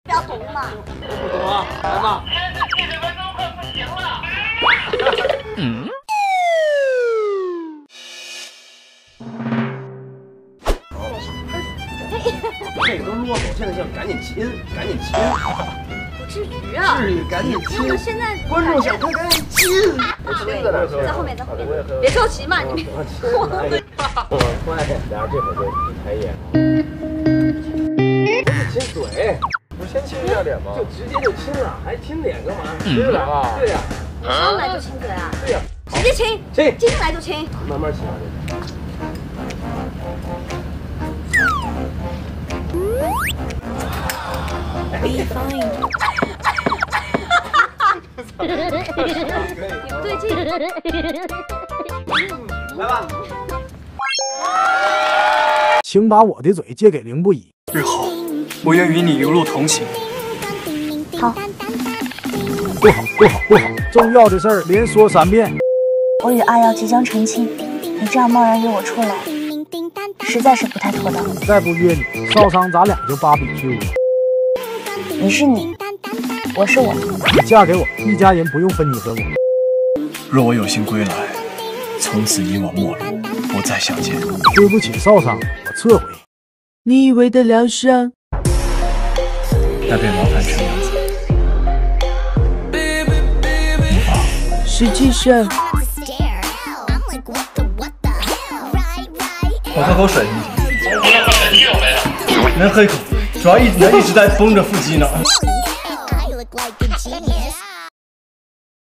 要懂嘛？ 我不懂啊，来嘛。 现在70分钟快不行了。 这个都落后，现在叫赶紧亲，赶紧亲。 不至于啊！ 至于赶紧亲。 我现在观众想看，赶紧亲。 对，在后面，在后面，别着急嘛，你别。 快点，然后这会儿就一抬眼。亲嘴，不是先亲一下脸吗？就直接就亲了，还亲脸干嘛？是啊，对呀。 上来就亲嘴啊？ 对呀， 直接亲， 亲， 进来就亲。 慢慢亲啊。 你不对劲。 来吧。 请把我的嘴借给凌不疑。 日后，我愿与你一路同行。 好。 不好，不好，不好！重要的事儿连说3遍。 我与阿瑶即将成亲，你这样贸然约我出来，实在是不太妥当。 再不约你，少商咱俩就BBQ了。 你是你，我是我。 你嫁给我，一家人不用分你和我。 若我有幸归来，从此你我陌路，不再相见。 对不起，少商，我撤回。 你以为的疗伤， 那便麻烦陈娘子。无法。 实际上， 我喝口水行不行？ 你有没有？ 能喝一口，主要人一直在绷着腹肌呢。